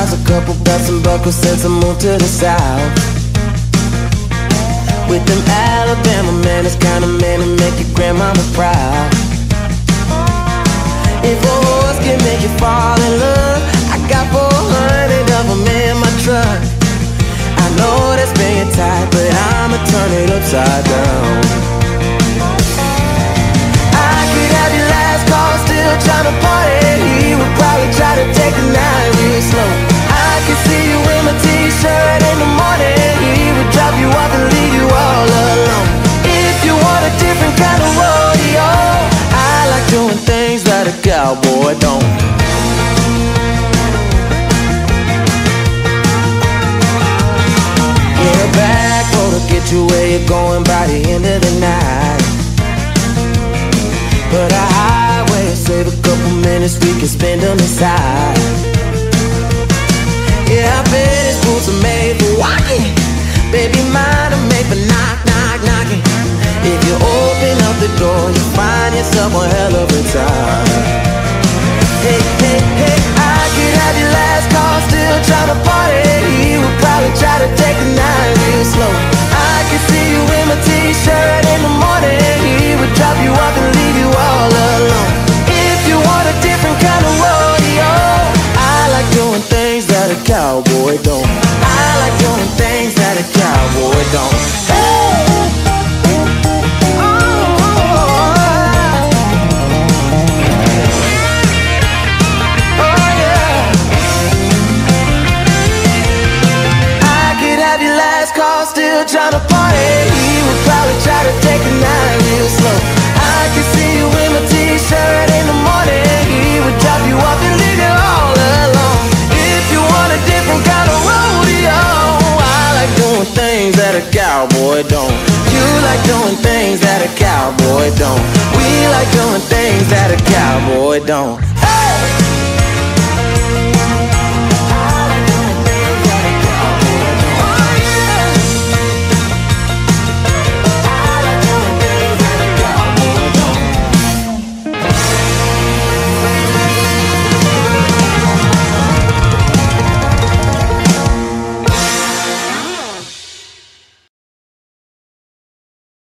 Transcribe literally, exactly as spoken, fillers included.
house, a couple belts and buckles since I moved to the south. With them Alabama man, it's kind of man to make your grandmama proud. If a horse can make you fall in love, I got four hundred of them in my truck. I know that's being tight, but I'ma turn it upside down. I could have your last call, still tryna party. He would probably try to take the night real slow. I could see you in my t-shirt in the morning. He would drop you off and leave you all alone. If you want a different kind of rodeo, I like doing things that a cowboy don't. Yeah, a back road will get you where you're going by the end of the night. But a highway will save a couple minutes we can spend on the side. Yeah, I bet his boots are made for walking. Baby, mine are made for knock, knock, knocking. If you open up the door, you find yourself one hell of a time. Hey, hey, hey, I could have your last call, still tryna party. He would probably try to take the night real slow. I could see you in my t-shirt in the morning. He would drop you off and leave you all alone. If you want a different kind of rodeo, I like doing things that a cowboy don't. I like doing things that a cowboy don't. Hey! Still tryna party. He would probably try to take the night real slow. I can see you in my t-shirt in the morning. He would drop you off and leave you all alone. If you want a different kind of rodeo, I like doing things that a cowboy don't. You like doing things that a cowboy don't. We like doing things that a cowboy don't. Hey!